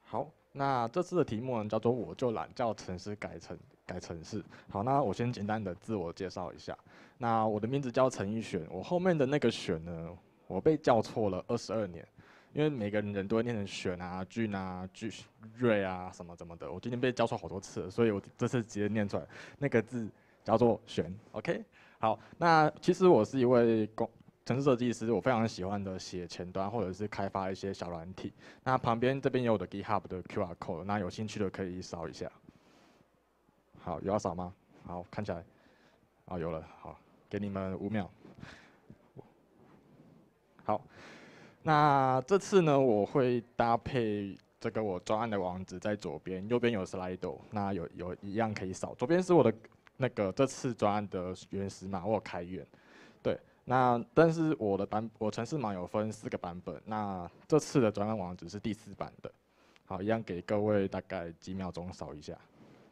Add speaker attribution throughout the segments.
Speaker 1: 好，那这次的题目呢叫做"我就懒叫程式改程式"。好，那我先简单的自我介绍一下。那我的名字叫陈奕璇，我后面的那个璇呢，我被叫错了22年，因为每个人都会念成璇啊、俊啊、瑞啊什么什么的。我今天被叫错好多次了，所以我这次直接念出来，那个字叫做璇。OK，好，那其实我是一位程式设计师，我非常喜欢的写前端或者是开发一些小软体。那旁边这边有我的 GitHub 的 QR code，那有兴趣的可以扫一下。好，有要扫吗？好，看起来，啊有了，好，给你们5秒。好，那这次呢，我会搭配这个我专案的网址在左边，右边有 Slido，那有一样可以扫。左边是我的那个这次专案的原始码，我有开源。对，那但是我程式码有分4个版本，那这次的专案网址是第4版的。好，一样给各位大概几秒钟扫一下。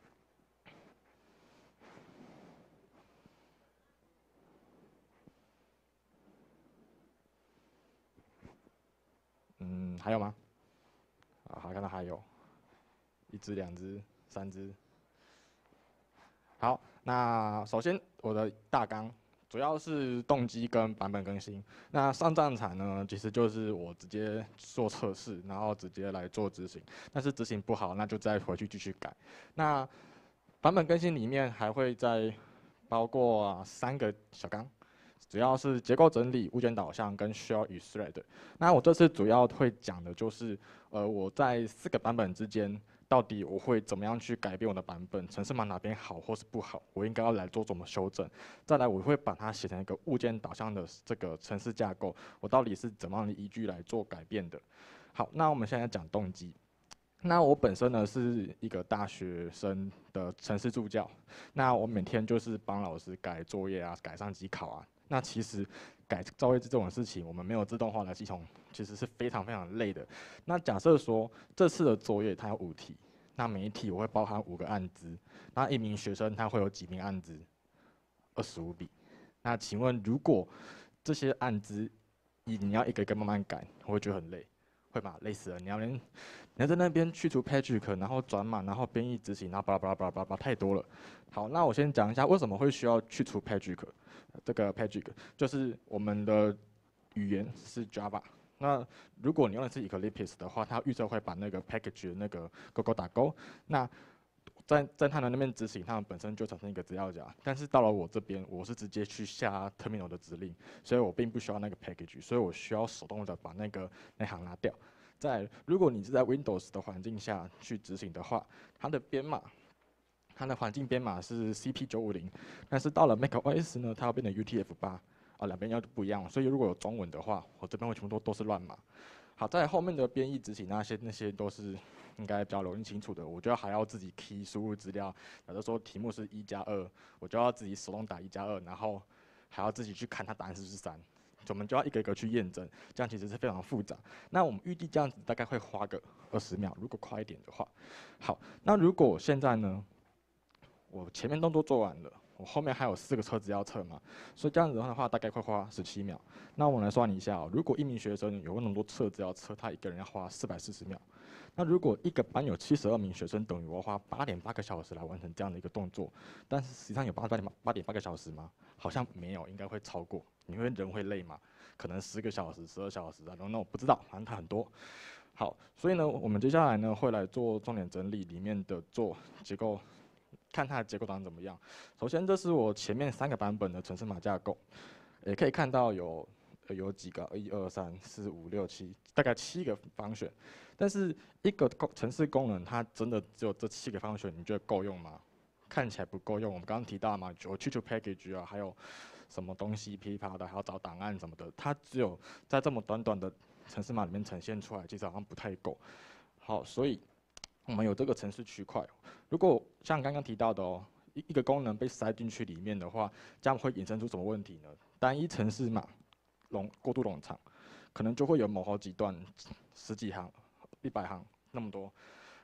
Speaker 1: 还有吗？啊，好，看到还有1只、2只、3只。好，那首先我的大纲主要是动机跟版本更新。那上战场呢，其实就是我直接做测试，然后直接来做执行。但是执行不好，那就再回去继续改。那版本更新里面还会再包括3个小纲。主要是结构整理、物件导向跟 shell 与 thread。那我这次主要会讲的就是，我在4个版本之间，到底我会怎么样去改变我的版本，程式码哪边好或是不好，我应该要来做怎么修正。再来，我会把它写成一个物件导向的这个程式架构，我到底是怎么样的依据来做改变的。好，那我们现在讲动机。那我本身呢是一个大学生的程式助教，那我每天就是帮老师改作业啊，改上机考啊。那其实改作业这种事情，我们没有自动化的系统，其实是非常非常累的。那假设说这次的作业它有5题，那每一题我会包含5个案资，那一名学生他会有几名案资？25笔。那请问如果这些案资你要一个一个慢慢改，我会觉得很累，会吗？累死了！你要在那边去除 Patrick，然后转码，然后编译执行，然后巴拉巴拉巴拉巴拉，太多了。好，那我先讲一下为什么会需要去除 Patrick。这个 Patrick 就是我们的语言是 Java。那如果你用的是 Eclipse 的话，它预测会把那个 package 的那个勾勾打勾。那在他们那边执行，他们本身就产生一个资料夹，但是到了我这边，我是直接去下 terminal 的指令，所以我并不需要那个 package，所以我需要手动的把那行拿掉。再，如果你是在 Windows 的环境下去执行的话，它的编码，它的环境编码是 CP950，但是到了 macOS 呢，它要变成 UTF-8，两边要不一样，所以如果有中文的话，我这边会全部都是乱码。好，在后面的编译执行那些都是应该比较容易清楚的，我就还要自己 key 输入资料。假如说题目是1+2，我就要自己手动打1+2，然后还要自己去看它答案是不是3，我们就要一个一个去验证，这样其实是非常复杂。那我们预计这样子大概会花个20秒，如果快一点的话。好，那如果现在呢，我前面动作做完了，我后面还有4个车子要测嘛，所以这样子的话大概会花17秒。那我们来算一下如果一名学生有那么多车子要测，他一个人要花440秒。那如果一个班有72名学生，等于我要花8.8个小时来完成这样的一个动作。但是实际上有8.8个小时吗？好像没有，应该会超过。因为人会累嘛，可能10个小时、12小时啊，那我不知道，反正它很多。好，所以呢，我们接下来呢会来做重点整理里面的做结构，看它的结构长怎么样。首先，这是我前面3个版本的程式码架构，也可以看到有几个1、2、3、4、5、6、7，大概7个方选。但是一个程式功能，它真的只有这7个方选，你觉得够用吗？看起来不够用。我们刚刚提到嘛，有去除 package 啊，还有什么东西噼啪的，还要找档案什么的，它只有在这么短短的程式码里面呈现出来，其实好像不太够。好，所以我们有这个程式区块。如果像刚刚提到的一个功能被塞进去里面的话，这样会衍生出什么问题呢？单一程式码过度冗长，可能就会有某好几段10几行、100行那么多。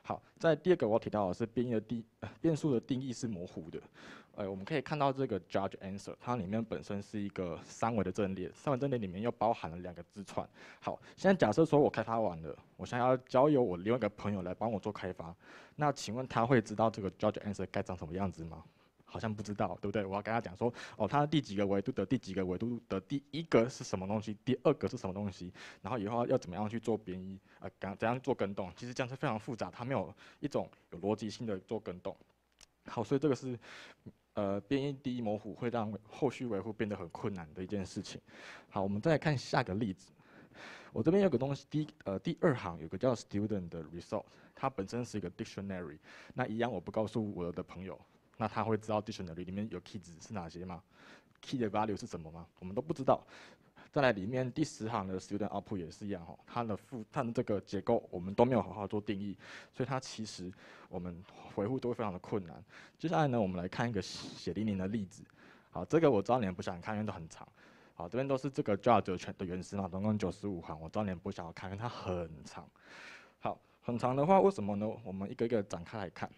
Speaker 1: 好，在第二个我要提到的是变数的定义是模糊的。我们可以看到这个 judge answer， 它里面本身是一个三维的阵列，三维阵列里面又包含了2个字串。好，现在假设说我开发完了，我想要交由我另外一个朋友来帮我做开发，那请问他会知道这个 judge answer 该长什么样子吗？好像不知道，对不对？我要跟他讲说，哦，它第几个维度的第几个维度的第1个是什么东西，第2个是什么东西，然后以后要怎么样去做编译，怎样做更动，其实这样是非常复杂，它没有一种有逻辑性的做更动。好，所以这个是编译第一模糊会让后续维护变得很困难的一件事情。好，我们再来看下个例子。我这边有个东西，第2行有个叫 student 的 result， 它本身是一个 dictionary。那一样我不告诉我的朋友，那他会知道 dictionary 里面有 key 值是哪些吗 ？key 的 value 是什么吗？我们都不知道。再来里面第10行的 student output 也是一样它的这个结构我们都没有好好做定义，所以它其实我们维护都会非常的困难。接下来呢，我们来看一个血淋淋的例子。好，这个我知道你们不想看，因为都很长。好，这边都是这个 judge 的原始码，总共95行，我知道你们不想要看，因为它很长。好，很长的话，为什么呢？我们一个一个展开来看。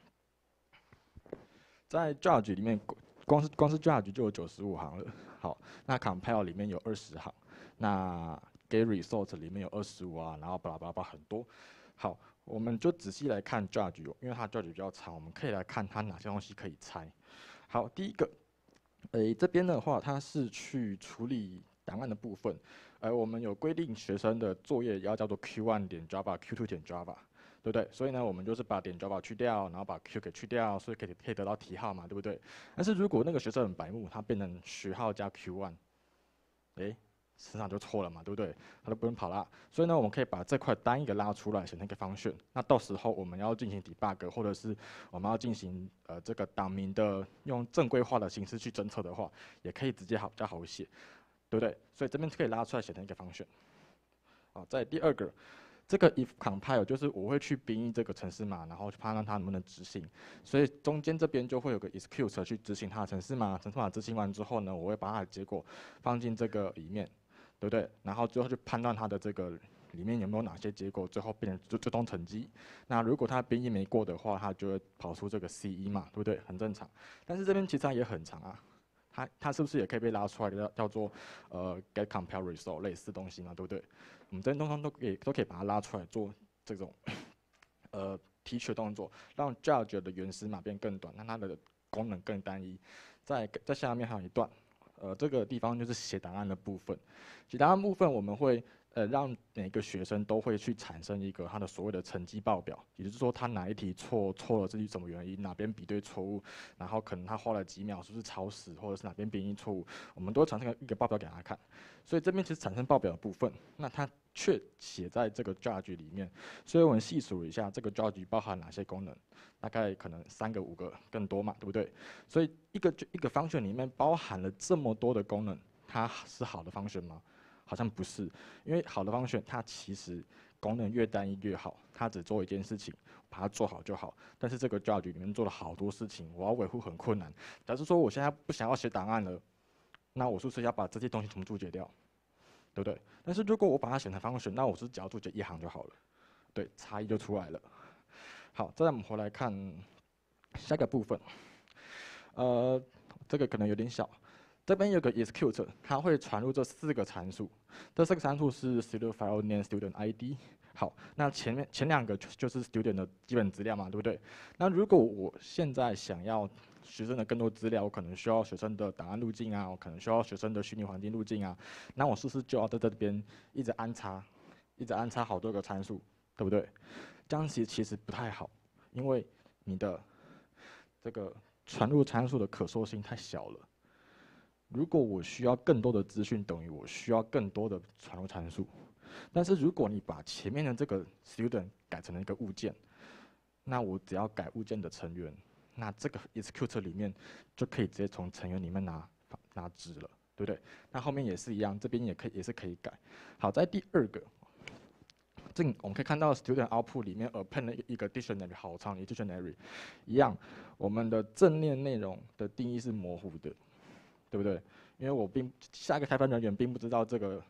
Speaker 1: 在 judge 里面，光是 judge 就有95行了。好，那 compile 里面有20行。那 get result 里面有25啊，然后巴拉巴拉很多。好，我们就仔细来看 judge， 因为它 judge 比较长，我们可以来看它哪些东西可以拆。好，第一个，这边的话，它是去处理档案的部分。我们有规定学生的作业要叫做 q1 点 java，q2 点 java， 对不对？所以呢，我们就是把点 java 去掉，然后把 q 给去掉，所以可以得到题号嘛，对不对？但是如果那个学生很白目，他变成学号加 q1，市场就错了嘛，对不对？它都不用跑啦。所以呢，我们可以把这块单一个拉出来，写成一个function。那到时候我们要进行 debug， 或者是我们要进行这个档名的用正规化的形式去侦测的话，也可以直接比较好写，对不对？所以这边可以拉出来写成一个function。好，在第2个。这个 if compile 就是我会去编译这个程式码，然后去判断它能不能执行，所以中间这边就会有个 execute 去执行它的程式码，程式码执行完之后呢，我会把它的结果放进这个里面，对不对？然后最后去判断它的这个里面有没有哪些结果，最后变成最终成绩。那如果它编译没过的话，它就会跑出这个 C1嘛，对不对？很正常。但是这边其实它也很长啊。它是不是也可以被拉出来的叫做get compile result 类似东西嘛，对不对？我们这些东西都可以把它拉出来做这种提取动作，让 judge 的原始码变更短，让它的功能更单一。在下面还有一段，这个地方就是写答案的部分。写答案部分我们会让每个学生都会去产生一个他的所谓的成绩报表，也就是说他哪一题错了至于什么原因，哪边比对错误，然后可能他花了几秒是不是抄死，或者是哪边编译错误，我们都会产生一个报表给他看。所以这边其实产生报表的部分，那它却写在这个 judge 里面。所以我们细数一下，这个 judge 包含哪些功能，大概可能3个5个更多嘛，对不对？所以一个 function 里面包含了这么多的功能，它是好的 function 吗？好像不是，因为好的function它其实功能越单一越好，它只做一件事情，把它做好就好。但是这个 judge 里面做了好多事情，我要维护很困难。假如说我现在不想要写档案了，那我是不是要把这些东西全部注解掉，对不对？但是如果我把它写成function，那我是只要注解1行就好了，对，差异就出来了。好，再来我们回来看下个部分，这个可能有点小。这边有个 execute， 它会传入这4个参数。这4个参数是 student file name、student ID。好，那前2个就是 student 的基本资料嘛，对不对？那如果我现在想要学生的更多资料，我可能需要学生的档案路径啊，我可能需要学生的虚拟环境路径啊，那我是不是就要在这边一直安插好多个参数，对不对？这样其实不太好，因为你的这个传入参数的可塑性太小了。如果我需要更多的资讯，等于我需要更多的传入参数。但是如果你把前面的这个 student 改成了一个物件，那我只要改物件的成员，那这个 execute 里面就可以直接从成员里面拿值了，对不对？那后面也是一样，这边也是可以改。好，在第2个，我们可以看到 student output 里面append 了一个 dictionary， 好长的 dictionary， 一样，我们的正念内容的定义是模糊的。对不对？因为下一个开发人员并不知道这个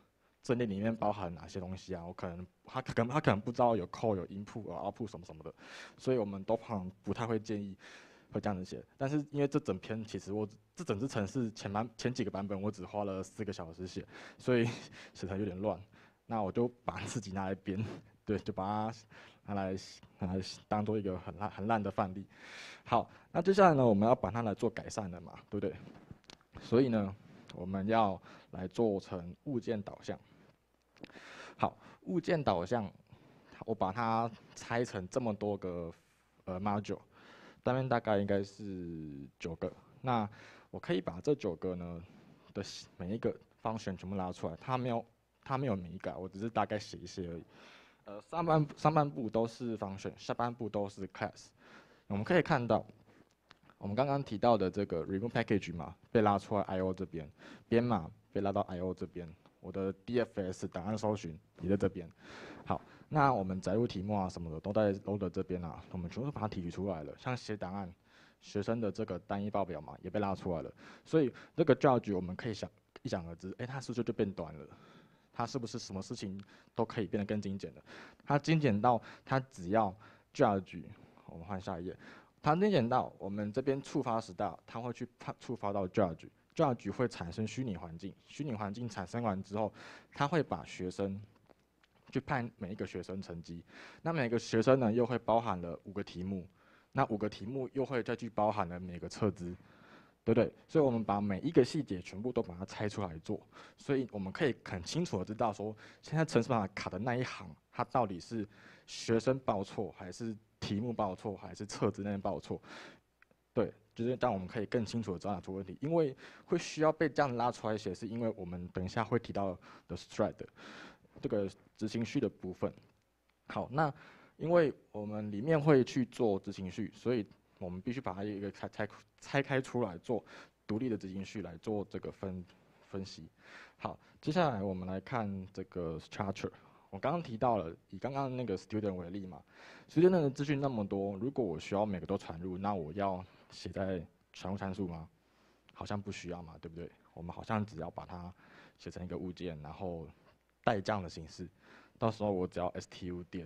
Speaker 1: 阵列里面包含哪些东西啊？他可能不知道有 code 有 input 有 output 什么什么的，所以我们都不太会建议会这样子写。但是因为这整篇其实这整支程式前几个版本我只花了4个小时写，所以写成有点乱。那我就把自己拿来编，对，就把它拿来当做一个很烂的范例。好，那接下来呢，我们要把它来做改善的嘛，对不对？所以呢，我们要来做成物件导向。好，物件导向，我把它拆成这么多个module， 单面大概应该是9个。那我可以把这9个呢的每一个function全部拉出来，它没有每一个，我只是大概写一些而已。上半部都是 function， 下半部都是 class。我们可以看到，我们刚刚提到的这个 remove package 嘛，被拉出来 I/O 这边，编码被拉到 I/O 这边，我的 DFS 档案搜寻也在这边。好，那我们载入题目啊什么的都在 loader 这边啊，我们全部都把它提取出来了。像写档案，学生的这个单一报表嘛，也被拉出来了。所以这个 judge 我们可以一想而知，它是不是就变短了？它是不是什么事情都可以变得更精简了？它精简到它只要 judge， 我们换下一页，它精简到我们这边触发时到，它会去触发到 judge 会产生虚拟环境，虚拟环境产生完之后，它会把学生去判每一个学生成绩，那每个学生呢又会包含了5个题目，那5个题目又会再去包含了每个测资。对不对？所以我们把每一个细节全部都把它拆出来做，所以我们可以很清楚的知道说，现在程式码卡的那一行，它到底是学生报错，还是题目报错，还是测资那边报错？对，就是让我们可以更清楚的知道哪出问题。因为会需要被这样拉出来写，是因为我们等一下会提到的 thread 这个执行序的部分。好，那因为我们里面会去做执行序，所以我们必须把它一个拆开出来做独立的执行序来做这个分析。好，接下来我们来看这个 structure。我刚刚提到了，以刚刚那个 student 为例嘛 ，student 的资讯那么多，如果我需要每个都传入，那我要写在传入参数吗？好像不需要嘛，对不对？我们好像只要把它写成一个物件，然后带这样的形式，到时候我只要 stu 点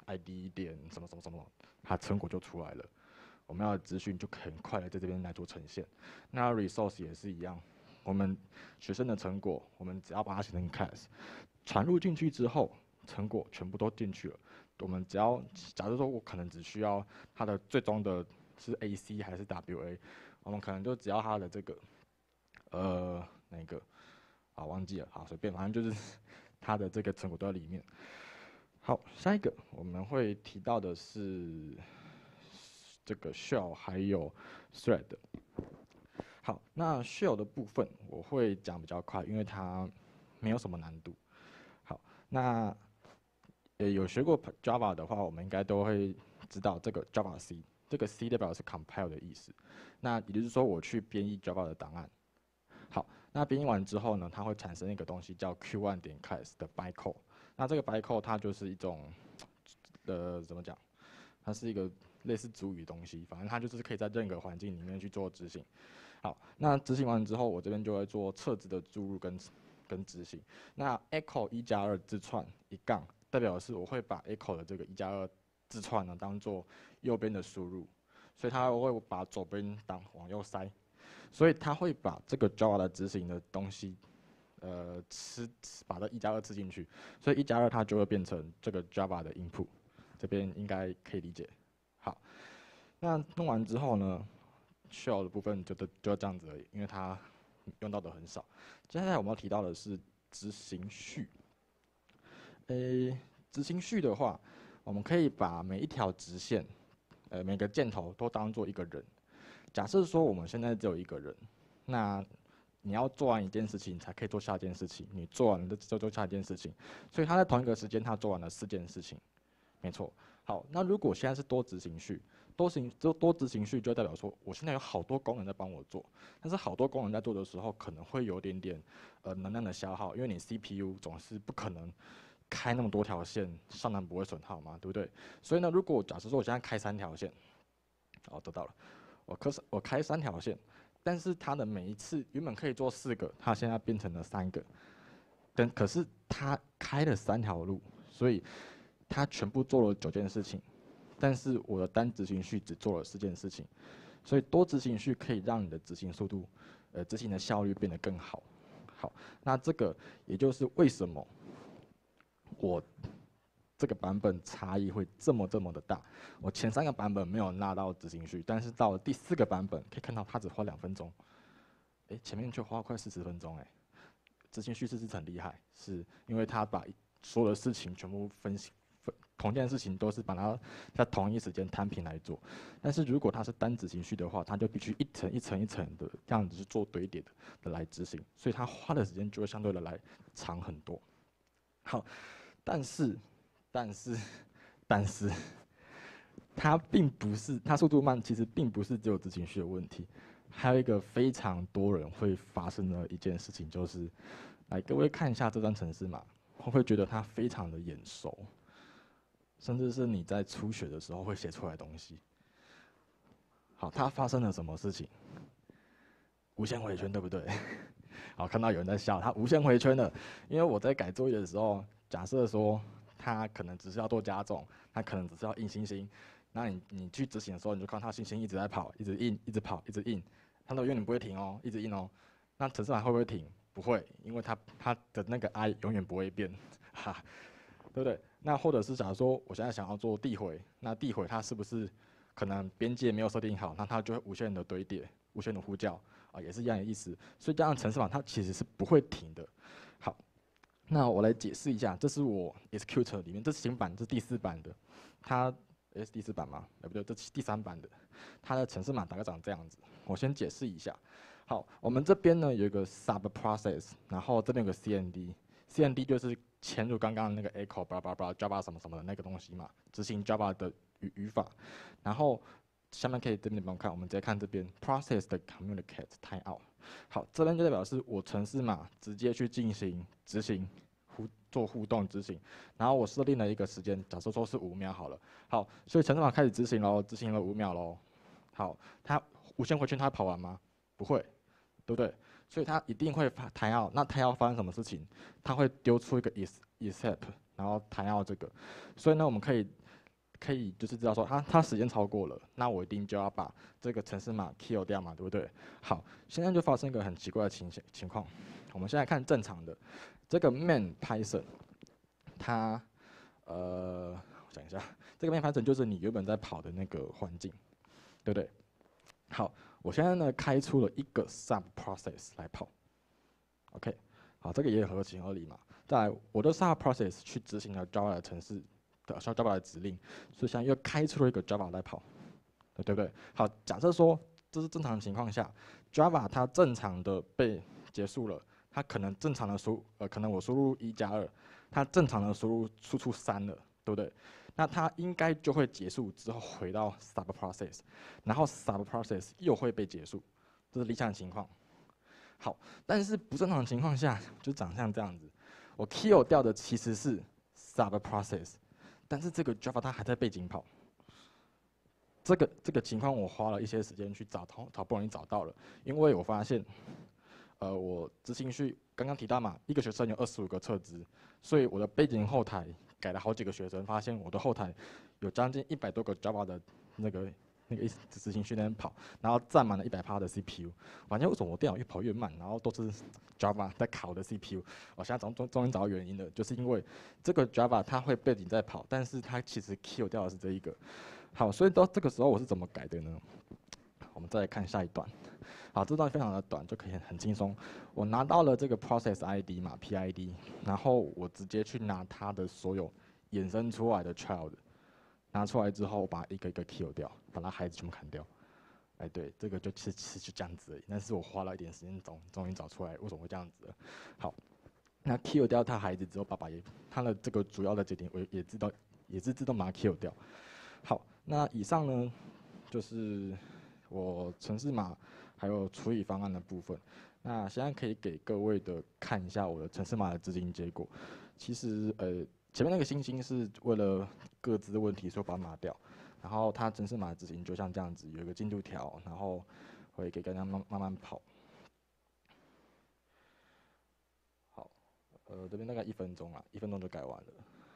Speaker 1: id 点什么什么什么，它成果就出来了。我们要的资讯就很快的在这边来做呈现。那 resource 也是一样，我们学生的成果，我们只要把它写成 class， 传入进去之后，成果全部都进去了。我们只要假如说我可能只需要它的最终的是 AC 还是 WA， 我们可能就只要它的这个那个忘记了，好随便，反正就是它的这个成果都在里面。好，下一个我们会提到的是这个 shell 还有 thread。好，那 shell 的部分我会讲比较快，因为它没有什么难度。好，那有学过 Java 的话，我们应该都会知道这个 Java C， 这个 C 代表的是 compile 的意思。那也就是说，我去编译 Java 的档案。好，那编译完之后呢，它会产生一个东西叫 Q1 点 class 的 bytecode。那这个 bytecode 它就是一种怎么讲？它是一个类似主语东西，反正它就是可以在任何环境里面去做执行。好，那执行完之后，我这边就会做测字的注入跟执行。那 echo 1+2字串一杠，代表的是我会把 echo 的这个1+2字串呢当做右边的输入，所以它会把左边往右塞，所以它会把这个 Java 的执行的东西，把这1+2吃进去，所以1+2它就会变成这个 Java 的 input， 这边应该可以理解。好，那弄完之后呢 ，shell 的部分就这样子而已，因为它用到的很少。接下来我们要提到的是执行序。执行序的话，我们可以把每一条直线，每个箭头都当做一个人。假设说我们现在只有一个人，那你要做完一件事情才可以做下一件事情，你做完了就做下一件事情，所以他在同一个时间他做完了4件事情，没错。好，那如果现在是多执行序，多执行序就代表说我现在有好多功能在帮我做，但是好多功能在做的时候可能会有点能量的消耗，因为你 CPU 总是不可能开那么多条线，上难不会损耗嘛，对不对？所以呢，如果假设说我现在开3条线，得到了，我开3条线，但是它的每一次原本可以做4个，它现在变成了3个， 可是他开了3条路，所以他全部做了9件事情，但是我的单执行序只做了4件事情，所以多执行序可以让你的执行速度，执行的效率变得更好。好，那这个也就是为什么我这个版本差异会这么的大。我前3个版本没有拿到执行序，但是到了第4个版本，可以看到它只花2分钟，前面却花快40分钟，执行序是很厉害，是因为他把所有的事情全部同件事情都是把它在同一时间摊平来做。但是如果它是单执行序的话，它就必须一层一层的这样子去做堆叠的来执行，所以它花的时间就会相对的来长很多。好，但是它并不是它速度慢，其实并不是只有执行序的问题，还有一个非常多人会发生的一件事情就是，来各位看一下这段程式码，会不会觉得它非常的眼熟？甚至是你在初学的时候会写出来的东西。好，它发生了什么事情？无限回圈，对不对？好，看到有人在笑，它无限回圈了。因为我在改作业的时候，假设说它可能只是要做加重，它可能只是要印星星，那你去执行的时候，你就看它星星一直在跑，一直印，一直跑，一直印，它都永远不会停哦，一直印哦。那程式码会不会停？不会，因为它的那个 i 永远不会变，哈。对不对？那或者是假如说我现在想要做递回，那递回它是不是可能边界没有设定好，那它就会无限的堆叠、无限的呼叫啊，也是一样的意思。所以加上程式码它其实是不会停的。好，那我来解释一下，这是我 Execute 里面，这是新版，这是第4版的，它是第4版吗？不对，这是第3版的，它的程式码大概长这样子。我先解释一下。好，我们这边呢有一个 sub process， 然后这边有个 CND 就是嵌入刚刚那个 echo Java 什么什么的那个东西嘛，执行 Java 的语法。然后下面可以这边不用看，我们直接看这边 process 的 communicate timeout。好，这边就代表是我程式码直接去进行执行做互动执行，然后我设定了一个时间，假设说是5秒好了。好，所以程式码开始执行喽，执行了5秒喽。好，它无限回圈它会跑完吗？不会，对不对？所以它一定会弹out，那弹out发生什么事情？它会丢出一个 except， 然后弹out这个。所以呢，我们可以就是知道说，它时间超过了，那我一定就要把这个程式码 kill 掉嘛，对不对？好，现在就发生一个很奇怪的情况。我们现在看正常的，这个 main Python， 它我想一下，这个 main Python 就是你原本在跑的那个环境，对不对？好。我现在呢开出了一个 sub process 来跑 ，OK， 好，这个也合情合理嘛。再来，我的 sub process 去执行了 Java 的程式的 Java 的指令，所以现在又开出了一个 Java 来跑，对不对？好，假设说这是正常情况下 ，Java 它正常的被结束了，它可能正常的可能我输入1+2，它正常的输出3了，对不对？那它应该就会结束之后回到 sub process， 然后 sub process 又会被结束，这是理想情况。好，但是不正常情况下就长像这样子，我 kill 掉的其实是 sub process， 但是这个 Java 它还在背景跑。这个情况我花了一些时间去找，好不容易找到了，因为我发现，我执行序刚刚提到嘛，一个学生有25个册子，所以我的背景后台改了好几个学生，发现我的后台有将近100多个 Java 的那个执行序在那边跑，然后占满了100%的 CPU。反正为什么我电脑越跑越慢，然后都是 Java 在卡我的 CPU？ 我现在终于找到原因了，就是因为这个 Java 它会背景在跑，但是它其实 kill 掉的是这一个。好，所以到这个时候我是怎么改的呢？我们再来看下一段。好，这段非常的短，就可以很轻松。我拿到了这个 process ID 嘛 ，PID， 然后我直接去拿它的所有衍生出来的 child， 拿出来之后，我把一个一个 kill 掉，把它孩子全部砍掉。对，这个就其实就这样子而已。但是我花了一点时间终于找出来为什么会这样子了。好，那 kill 掉他孩子之后，爸爸他的这个主要的节点也是自动把它 kill 掉。好，那以上呢就是我程式码还有处理方案的部分。那现在可以给各位的看一下我的程式码的执行结果。其实前面那个星星是为了各自的问题，所以把它拿掉。然后它程式码的执行就像这样子，有一个进度条，然后会给大家慢慢跑。好， 这边大概1分钟啊，1分钟就改完了。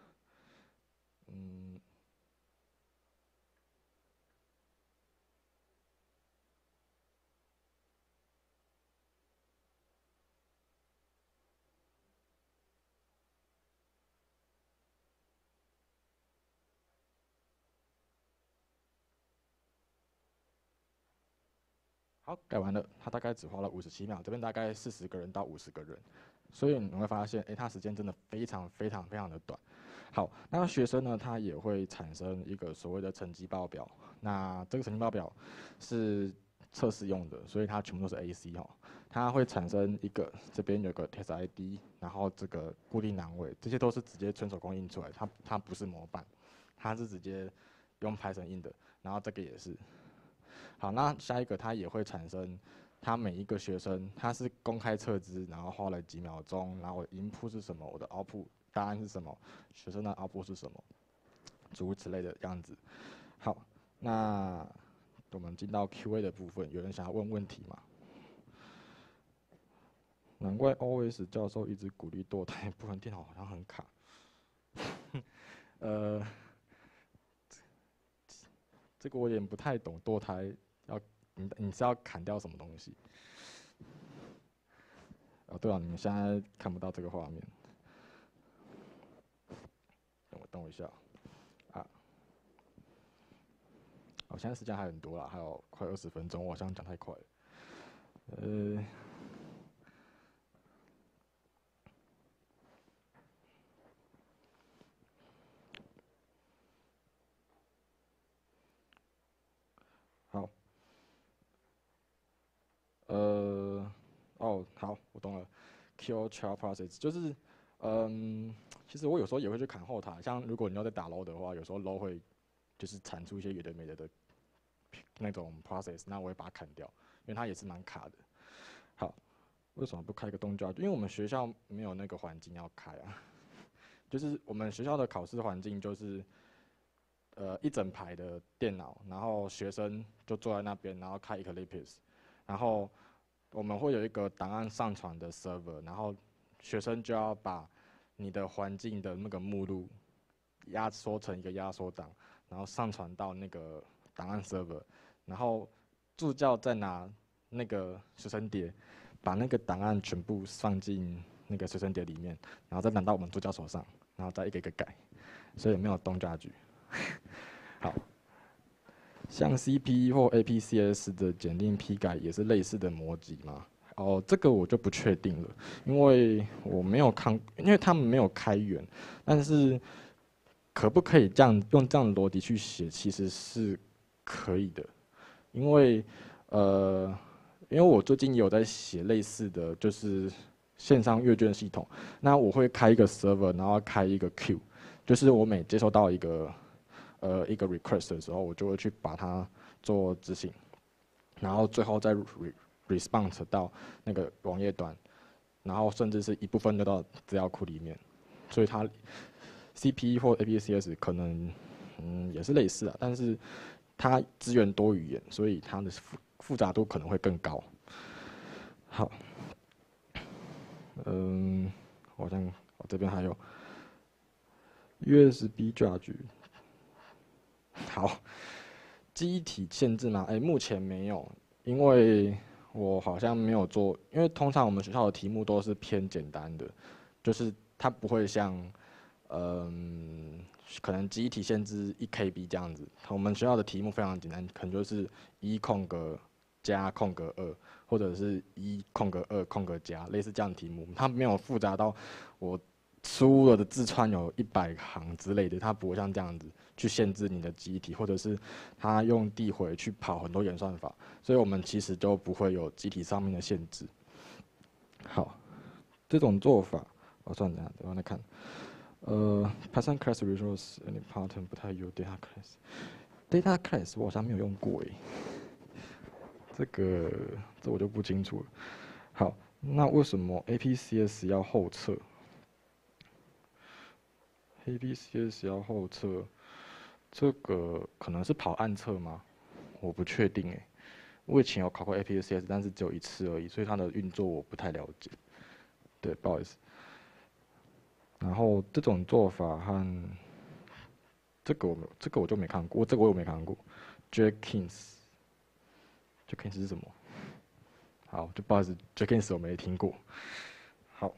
Speaker 1: 好，改完了，它大概只花了57秒，这边大概40个人到50个人，所以你会发现，它时间真的非常的短。好，那学生呢，他也会产生一个所谓的成绩报表，那这个成绩报表是测试用的，所以它全部都是 AC 哦。它会产生一个，这边有个 test ID， 然后这个固定栏位，这些都是直接纯手工印出来，它不是模板，它是直接用 Python 印的，然后这个也是。好，那下一个它也会产生，它每一个学生他是公开测资，然后花了几秒钟，然后我 input 是什么，我的 output 答案是什么，学生的 output 是什么，诸如此类的样子。好，那我们进到 QA 的部分，有人想要问问题吗？难怪 OS 教授一直鼓励堕胎，不然电脑好像很卡。这个我有点不太懂，堕胎要你是要砍掉什么东西？哦，对了，你们现在看不到这个画面，等我一下啊。我现在时间还很多啦，还有快20分钟，我好像讲太快了。好，好，我懂了。Kill child process 就是，其实我有时候也会去砍后台，像如果你要在打 low 的话，有时候 low 会就是产出一些有的没的那种 process， 那我会把它砍掉，因为它也是蛮卡的。好，为什么不开个动 judge？ 因为我们学校没有那个环境要开啊，就是我们学校的考试环境就是一整排的电脑，然后学生就坐在那边，然后开 Eclipse， 然后我们会有一个档案上传的 server， 然后学生就要把你的环境的那个目录压缩成一个压缩档，然后上传到那个档案 server， 然后助教再拿那个随身碟，把那个档案全部放进那个随身碟里面，然后再拿到我们助教手上，然后再一个一个改，所以没有东家具。好，像 CP 或 APCS 的检定批改也是类似的模级吗？哦，这个我就不确定了，因为我没有看，因为他们没有开源，但是可不可以用这样的逻辑去写，其实是可以的，因为因为我最近也有在写类似的就是线上阅卷系统，那我会开一个 server， 然后开一个 queue， 就是我每接收到一个 request 的时候，我就会去把它做执行，然后最后再 response 到那个网页端，然后甚至是一部分就到资料库里面，所以它 CP 或 APCS 可能也是类似啊，但是它资源多语言，所以它的复杂度可能会更高。好，好像我这边还有 USB Judge。好，记忆体限制吗？目前没有，因为我好像没有做，因为通常我们学校的题目都是偏简单的，就是它不会像，可能记忆体限制1KB 这样子。我们学校的题目非常简单，可能就是1空格加空格2，或者是1空格2空格加，类似这样的题目。它没有复杂到我输入了的字串有100行之类的，它不会像这样子去限制你的记忆体，或者是它用递回去跑很多演算法，所以我们其实就不会有记忆体上面的限制。好，这种做法，算了，等下再看。Python class resource and pattern 不太有 data class。data class 我好像没有用过诶，这我就不清楚了。好，那为什么 APCS 要后测？APCS 要后测，这个可能是跑暗测吗？我不确定诶。我以前有考过 APCS，但是只有1次而已，所以它的运作我不太了解。对，不好意思。 然后这种做法和这个我就没看过，这个我也没看过。Jenkins 是什么？好，就不好意思 ，Jenkins 我没听过。好，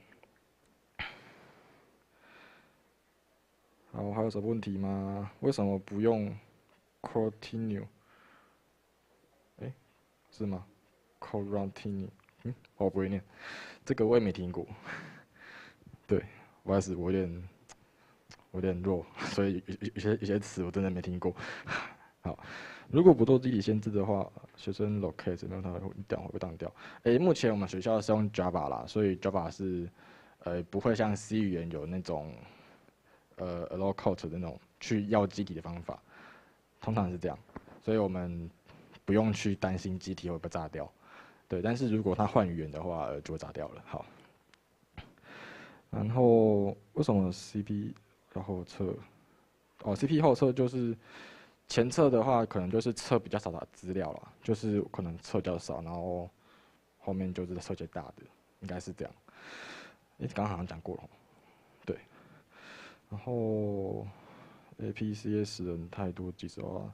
Speaker 1: 好，还有什么问题吗？为什么不用 continue？ 哎，是吗 ？continue， 我不会念，这个我也没听过。对，不好意思，我有点弱，所以有些词我真的没听过。好，如果不做地理限制的话，学生 locate 那它会被当掉。目前我们学校是用 Java 啦，所以 Java 是不会像 C 语言有那种allow code 的那种去要基体的方法，通常是这样，所以我们不用去担心基体会被炸掉。对，但是如果它换语言的话，就会炸掉了。好，然后为什么 CP 要后测？CP 后测就是前测的话，可能就是测比较少的资料啦，就是可能测比较少，然后后面就是测些大的，应该是这样。刚刚好像讲过了，对。然后 APCS 人太多，技术话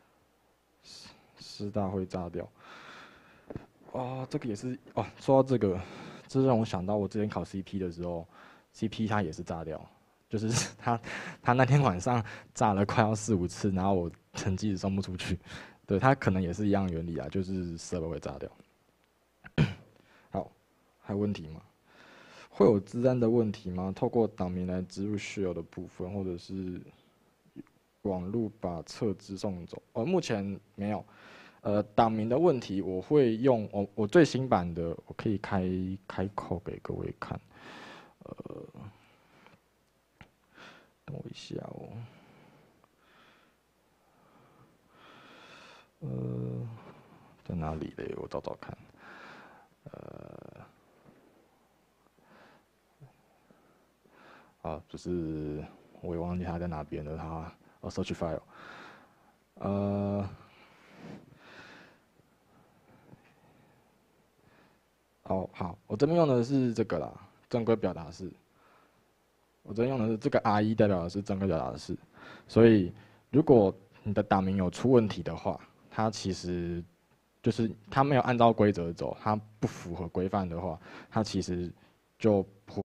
Speaker 1: 师大会炸掉。这个也是说到这个，这让我想到我之前考 CP 的时候，CP 它也是炸掉。就是他那天晚上炸了快要4、5次，然后我成绩送不出去。对，他可能也是一样原理啊，就是 server 会炸掉。好，还有问题吗？会有治安的问题吗？透过党名来植入 shell 的部分，或者是网路把册子送走？目前没有。党名的问题我会用我最新版的，我可以开口给各位看。等我一下哦。在哪里嘞？我找找看。就是我也忘记它在哪边了。它search file。好，我这边用的是这个啦，正规表达式。我这边用的是这个 R1代表的是正规表达式，所以如果你的党名有出问题的话，它其实就是它没有按照规则走，它不符合规范的话，它其实就不。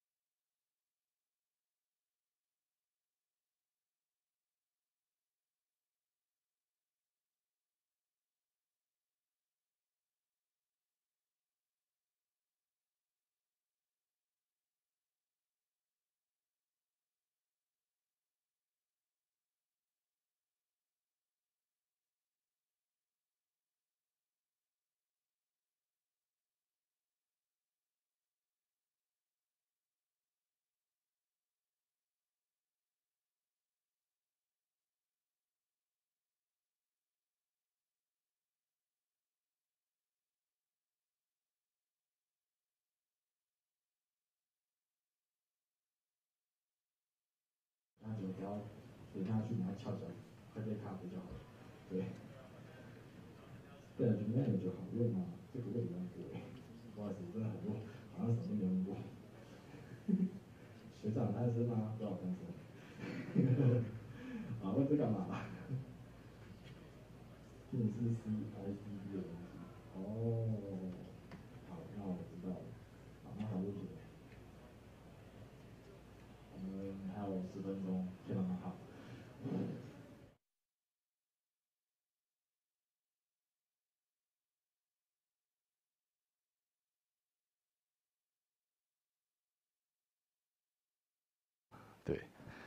Speaker 1: 那就不要点下去，然后翘起来，快被卡住就好了。对，对，就那个就好用嘛，这个我也用过。不好意思，真的很弱，好像什么都没用过。学长单身吗？不要单身。问这干嘛？你是 CICD 的东西。好，那我知道了。好，那还有问题？我们还有10分钟，非常好。对，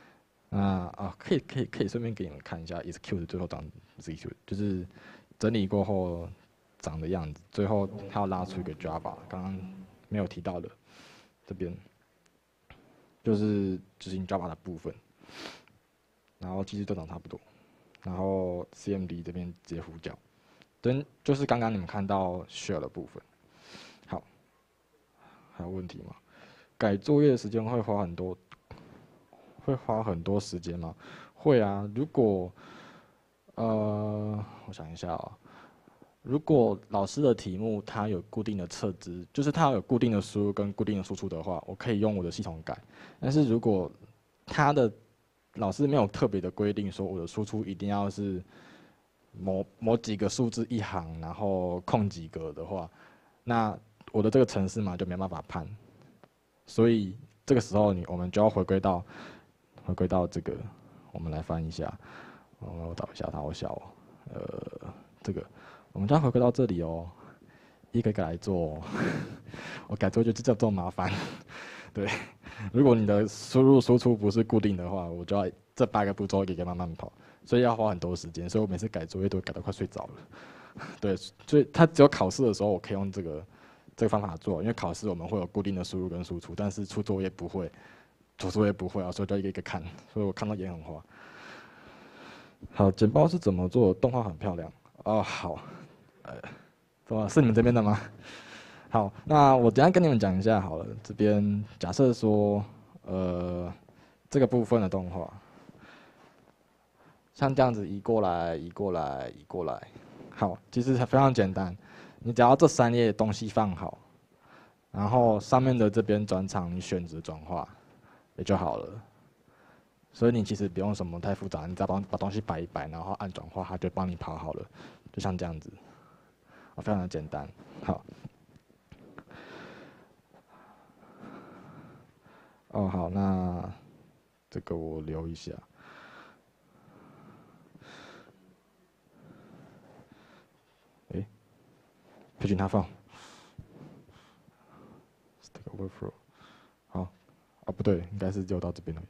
Speaker 1: 可以顺便给你们看一下 execute 最后长 execute 就是整理过后长的样子，最后它要拉出一个 Java， 刚刚没有提到的，这边就是执行 Java 的部分，然后其实都长差不多，然后 CMD 这边直接呼叫，就是刚刚你们看到 shell 的部分。好，还有问题吗？改作业的时间会花很多时间吗？会啊，如果我想一下如果老师的题目它有固定的册子，就是它有固定的输入跟固定的输出的话，我可以用我的系统改。但是如果他的老师没有特别的规定说我的输出一定要是某几个数字一行，然后空几格的话，那我的这个程式码就没办法判。所以这个时候我们就要回归到这个，我们来翻一下，我找一下它好小哦，这个我们就要回归到这里哦，一个一个来做哦。我改错就叫做麻烦，对。如果你的输入输出不是固定的话，我就要这8个步骤一个慢慢跑，所以要花很多时间。所以我每次改作业都改得快睡着了。对，所以它只有考试的时候我可以用这个方法做，因为考试我们会有固定的输入跟输出，但是出作业不会，做作业不会啊，所以就一个一个看，所以我看到眼很花。好，简报是怎么做？动画很漂亮哦。好，怎么是你们这边的吗？好，那我等一下跟你们讲一下好了。这边假设说，这个部分的动画，像这样子移过来、移过来、移过来。好，其实非常简单，你只要这3页东西放好，然后上面的这边转场你选择转化也就好了。所以你其实不用什么太复杂，你只要把东西摆一摆，然后按转化，它就帮你跑好了，就像这样子，非常的简单。好。哦，好，那这个我留一下。培训他放 ，Stack Overflow， 好，啊不对，应该是就到这边了。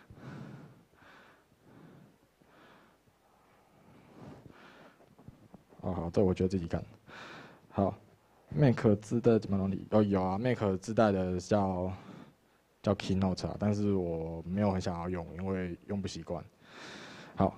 Speaker 1: 哦好，这我觉得自己干。好 ，Mac 自带怎么弄里？有啊 ，Mac 自带的叫 Keynote 啊，但是我没有很想要用，因为用不习惯。好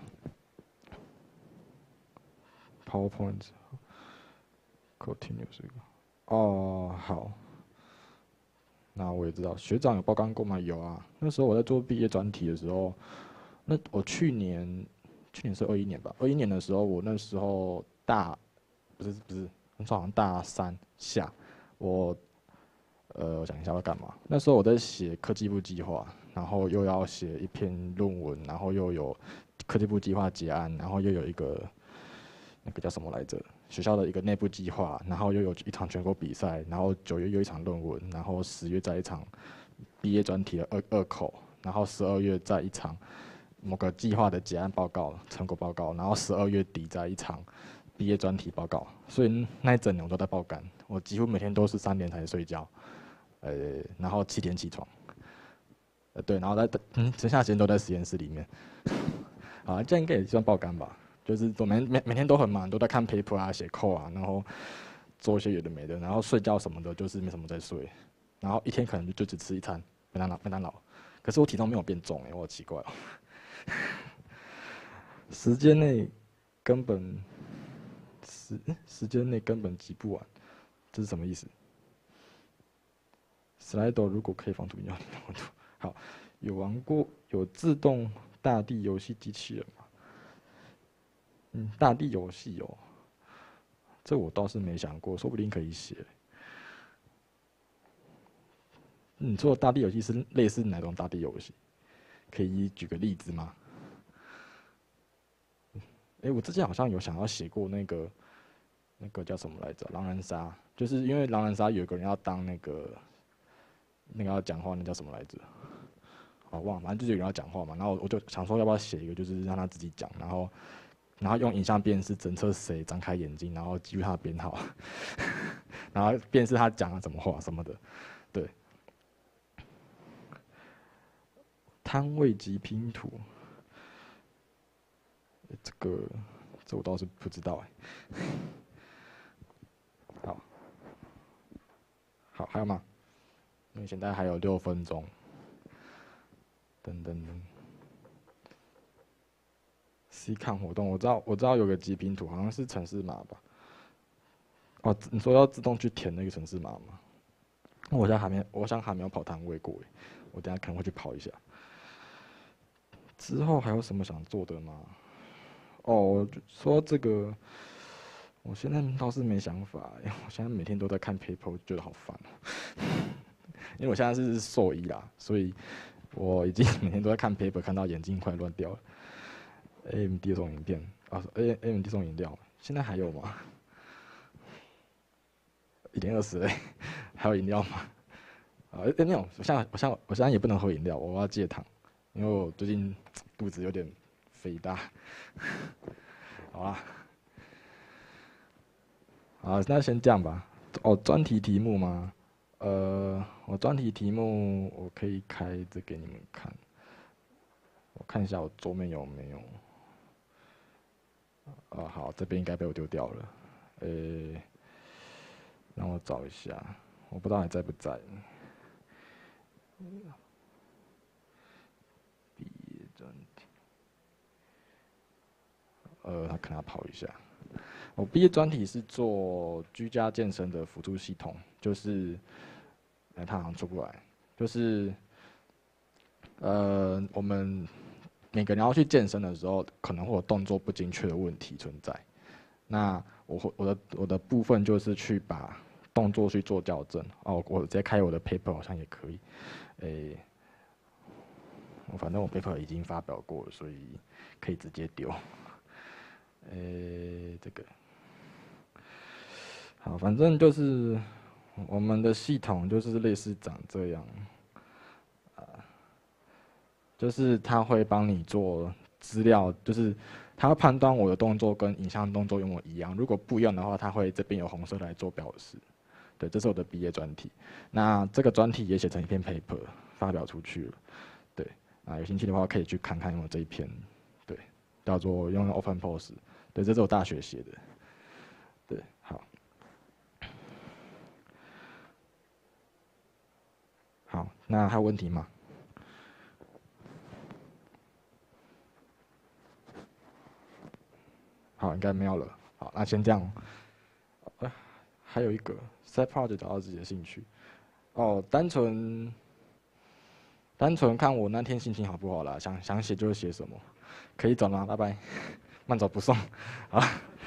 Speaker 1: ，PowerPoint，Continue 这个。哦，好。那我也知道，学长有报干过吗？有啊，那时候我在做毕业专题的时候，那我去年是21年吧，21年的时候，我那时候不是，那时候好像大3下，我想一下要干嘛。那时候我在写科技部计划，然后又要写一篇论文，然后又有科技部计划结案，然后又有一个那个叫什么来着？学校的一个内部计划，然后又有一场全国比赛，然后9月又一场论文，然后10月再一场毕业专题的二口，然后12月再一场某个计划的结案报告、成果报告，然后12月底再一场毕业专题报告，所以那一整年我都在爆肝，我几乎每天都是3点才睡觉，然后7点起床，对，然后剩下的时间都在实验室里面，啊，这样应该也算爆肝吧。就是我每天都很忙，都在看 paper 啊、写 code 啊，然后做一些有的没的，然后睡觉什么的，就是没什么在睡，然后一天可能就只吃一餐麦当劳，可是我体重没有变重我好奇怪哦。时间内根本挤不完，这是什么意思 ？Slido 如果可以放图要你那么多，好，有玩过有自动大地游戏机器人吗？大地游戏哦，这我倒是没想过，说不定可以写。你做的大地游戏是类似哪种大地游戏？可以举个例子吗？我之前好像有想要写过那个叫什么来着？狼人杀，就是因为狼人杀有一个人要当那个要讲话，那叫什么来着？哦，忘了，反正就是有人要讲话嘛。然后我就想说，要不要写一个，就是让他自己讲，然后用影像辨识侦测谁张开眼睛，然后记录他的编号，然后辨识他讲了什么话什么的，对。摊位及拼图，这我倒是不知道好，还有吗？因为现在还有6分钟。等。C 看活动，我知道有个集拼图，好像是程式码吧。哦，你说要自动去填那个程式码吗？我还没有跑摊位过我等下可能会去跑一下。之后还有什么想做的吗？哦，说这个，我现在倒是没想法，我现在每天都在看 paper， 觉得好烦因为我现在是兽医啦，所以我已经每天都在看 paper， 看到眼睛快乱掉了。AMD 送影片啊，AMD 送饮料，现在还有吗？1.20嘞，还有饮料吗？没有，我现在也不能喝饮料，我要戒糖，因为我最近肚子有点肥大。好啦，好，那先这样吧。哦，专题题目吗？我专题题目我可以开着给你们看，我看一下我桌面有没有。好，这边应该被我丢掉了。让我找一下，我不知道还在不在。毕业专题，他可能要跑一下。我毕业专题是做居家健身的辅助系统，就是，他好像出不来，就是我们每个人要去健身的时候，可能会有动作不精确的问题存在。那我的部分就是去把动作去做校正。哦，我直接开我的 paper 好像也可以。反正我 paper 已经发表过了，所以可以直接丢。这个好，反正就是我们的系统就是类似长这样。就是它会帮你做资料，就是它会判断我的动作跟影像动作有没有一样，如果不一样的话，它会这边有红色来做表示。对，这是我的毕业专题。那这个专题也写成一篇 paper 发表出去了。对，有兴趣的话可以去看看有没有这一篇。对，叫做用 OpenPose。对，这是我大学写的。对，好。好，那还有问题吗？好，应该没有了。好，那先这样。还有一个 side project 找到自己的兴趣。哦，单纯看我那天心情好不好啦，想写就写什么，可以走吗？拜拜，慢走不送。好。